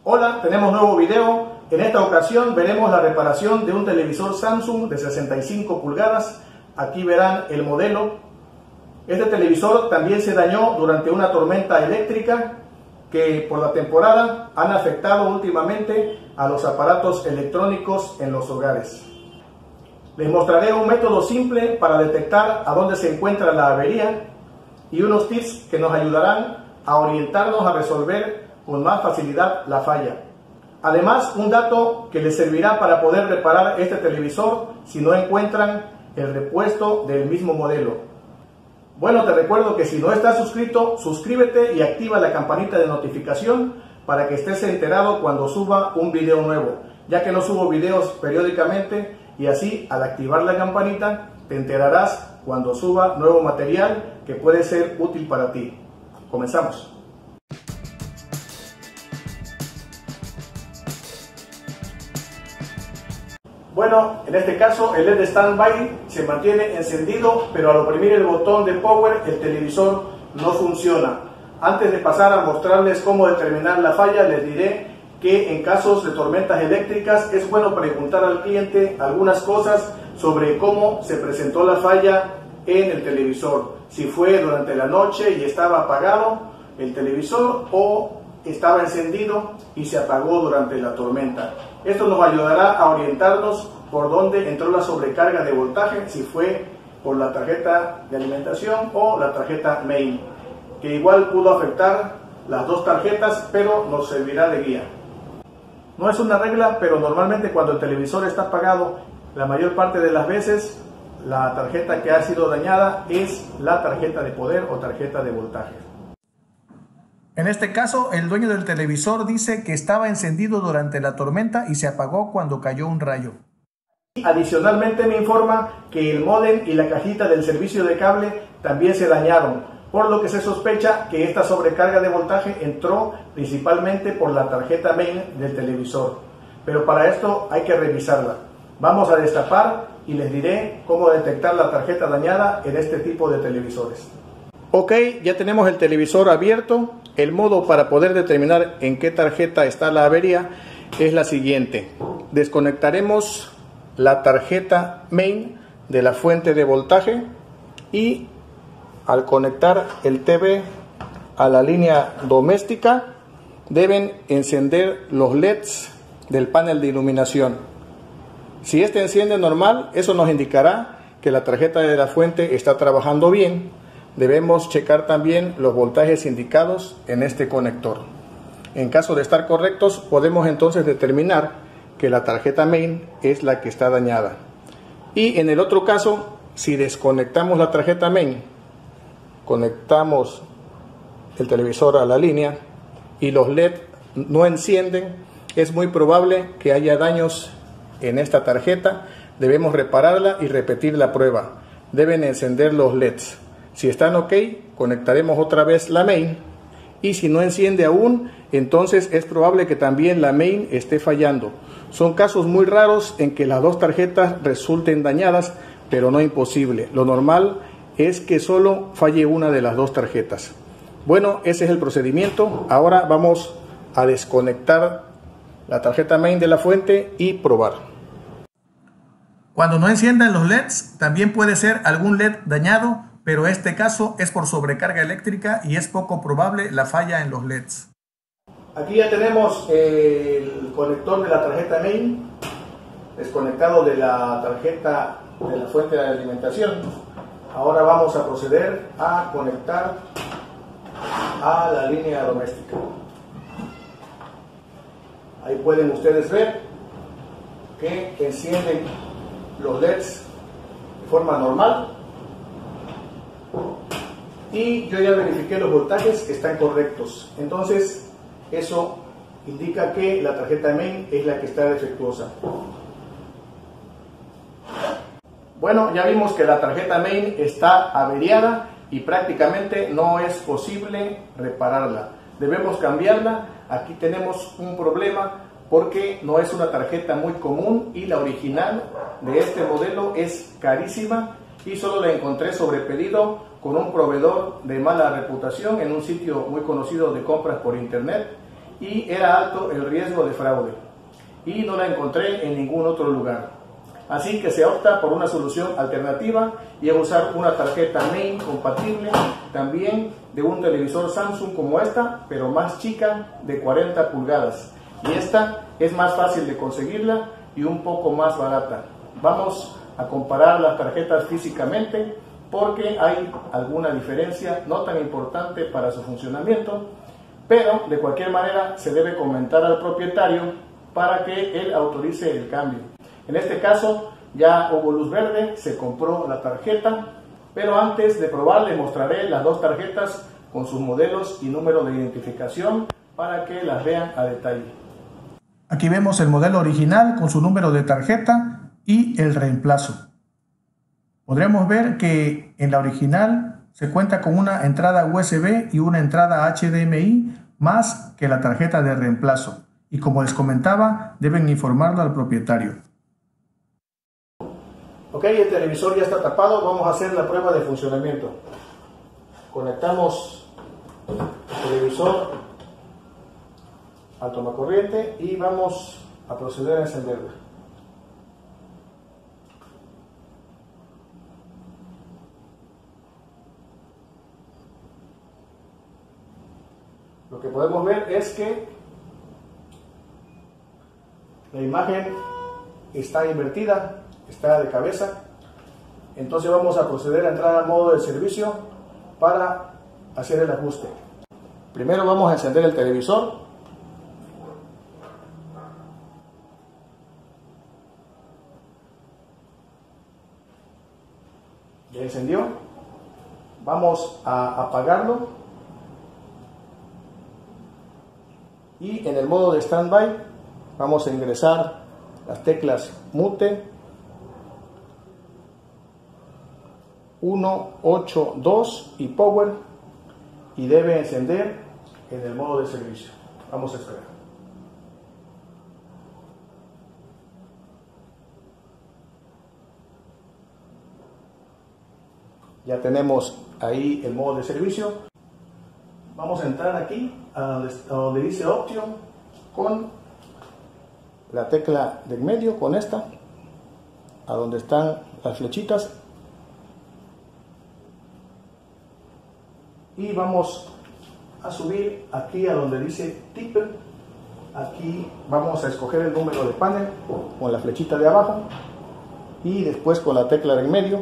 Hola, tenemos nuevo video. En esta ocasión veremos la reparación de un televisor Samsung de 65 pulgadas. Aquí verán el modelo. Este televisor también se dañó durante una tormenta eléctrica que por la temporada han afectado últimamente a los aparatos electrónicos en los hogares. Les mostraré un método simple para detectar a dónde se encuentra la avería y unos tips que nos ayudarán a orientarnos a resolver con más facilidad la falla. Además, un dato que les servirá para poder reparar este televisor si no encuentran el repuesto del mismo modelo. Bueno, te recuerdo que si no estás suscrito, suscríbete y activa la campanita de notificación para que estés enterado cuando suba un video nuevo, ya que no subo videos periódicamente y así al activar la campanita te enterarás cuando suba nuevo material que puede ser útil para ti. Comenzamos. Bueno, en este caso el LED standby se mantiene encendido, pero al oprimir el botón de power el televisor no funciona. Antes de pasar a mostrarles cómo determinar la falla, les diré que en casos de tormentas eléctricas es bueno preguntar al cliente algunas cosas sobre cómo se presentó la falla en el televisor. Si fue durante la noche y estaba apagado el televisor o estaba encendido y se apagó durante la tormenta. Esto nos ayudará a orientarnos por dónde entró la sobrecarga de voltaje, si fue por la tarjeta de alimentación o la tarjeta main, que igual pudo afectar las dos tarjetas, pero nos servirá de guía. No es una regla, pero normalmente cuando el televisor está apagado, la mayor parte de las veces la tarjeta que ha sido dañada es la tarjeta de poder o tarjeta de voltaje. En este caso, el dueño del televisor dice que estaba encendido durante la tormenta y se apagó cuando cayó un rayo. Adicionalmente me informa que el módem y la cajita del servicio de cable también se dañaron, por lo que se sospecha que esta sobrecarga de voltaje entró principalmente por la tarjeta main del televisor. Pero para esto hay que revisarla. Vamos a destapar y les diré cómo detectar la tarjeta dañada en este tipo de televisores. Ok, ya tenemos el televisor abierto. El modo para poder determinar en qué tarjeta está la avería es la siguiente. Desconectaremos la tarjeta main de la fuente de voltaje y al conectar el TV a la línea doméstica deben encender los LEDs del panel de iluminación. Si este enciende normal, eso nos indicará que la tarjeta de la fuente está trabajando bien. Debemos checar también los voltajes indicados en este conector. En caso de estar correctos, podemos entonces determinar que la tarjeta main es la que está dañada. Y en el otro caso, si desconectamos la tarjeta main, conectamos el televisor a la línea y los LED no encienden, es muy probable que haya daños en esta tarjeta. Debemos repararla y repetir la prueba. Deben encender los LEDs. Si están ok, conectaremos otra vez la main y si no enciende aún, entonces es probable que también la main esté fallando. Son casos muy raros en que las dos tarjetas resulten dañadas, pero no imposible. Lo normal es que solo falle una de las dos tarjetas. Bueno, ese es el procedimiento. Ahora vamos a desconectar la tarjeta main de la fuente y probar. Cuando no enciendan los LEDs, también puede ser algún LED dañado, pero este caso es por sobrecarga eléctrica y es poco probable la falla en los LEDs. Aquí ya tenemos el conector de la tarjeta main desconectado de la tarjeta de la fuente de alimentación. Ahora vamos a proceder a conectar a la línea doméstica. Ahí pueden ustedes ver que encienden los LEDs de forma normal. Y yo ya verifiqué los voltajes que están correctos. Entonces eso indica que la tarjeta main es la que está defectuosa. Bueno, ya vimos que la tarjeta main está averiada y prácticamente no es posible repararla. Debemos cambiarla. Aquí tenemos un problema porque no es una tarjeta muy común y la original de este modelo es carísima y solo la encontré sobre pedido con un proveedor de mala reputación en un sitio muy conocido de compras por internet y era alto el riesgo de fraude y no la encontré en ningún otro lugar. Así que se opta por una solución alternativa y a usar una tarjeta main compatible también de un televisor Samsung como esta, pero más chica, de 40 pulgadas. Y esta es más fácil de conseguirla y un poco más barata. Vamos a comparar las tarjetas físicamente porque hay alguna diferencia no tan importante para su funcionamiento, pero de cualquier manera se debe comentar al propietario para que él autorice el cambio. En este caso ya hubo luz verde, se compró la tarjeta, pero antes de probar le mostraré las dos tarjetas con sus modelos y número de identificación para que las vean a detalle. Aquí vemos el modelo original con su número de tarjeta y el reemplazo. Podremos ver que en la original se cuenta con una entrada USB y una entrada HDMI más que la tarjeta de reemplazo. Y como les comentaba, deben informarlo al propietario. Ok, el televisor ya está tapado. Vamos a hacer la prueba de funcionamiento. Conectamos el televisor al tomacorriente y vamos a proceder a encenderla. Lo que podemos ver es que la imagen está invertida, está de cabeza. Entonces vamos a proceder a entrar al modo de servicio para hacer el ajuste. Primero vamos a encender el televisor. Ya encendió. Vamos a apagarlo. Y en el modo de standby vamos a ingresar las teclas mute 1, 8, 2 y power, y debe encender en el modo de servicio. Vamos a esperar. Ya tenemos ahí el modo de servicio. Vamos a entrar aquí a donde dice Option con la tecla del medio, con esta, a donde están las flechitas, y vamos a subir aquí a donde dice Tipper. Aquí vamos a escoger el número de panel con la flechita de abajo y después con la tecla del medio,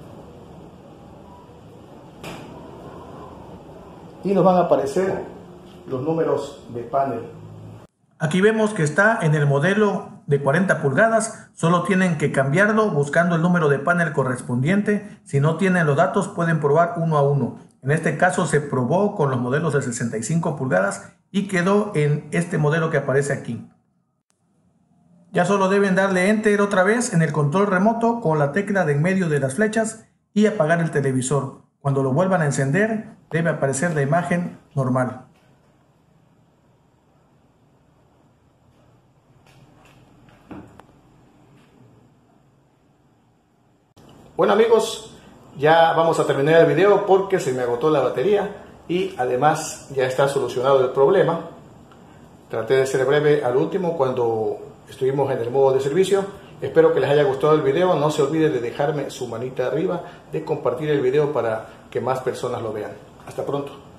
y nos van a aparecer los números de panel. Aquí vemos que está en el modelo de 40 pulgadas, solo tienen que cambiarlo buscando el número de panel correspondiente. Si no tienen los datos pueden probar uno a uno. En este caso se probó con los modelos de 65 pulgadas y quedó en este modelo que aparece aquí. Ya solo deben darle Enter otra vez en el control remoto con la tecla de en medio de las flechas y apagar el televisor. Cuando lo vuelvan a encender debe aparecer la imagen normal. Bueno amigos, ya vamos a terminar el video porque se me agotó la batería y además ya está solucionado el problema. Traté de ser breve al último cuando estuvimos en el modo de servicio. Espero que les haya gustado el video. No se olviden de dejarme su manita arriba, de compartir el video para que más personas lo vean. Hasta pronto.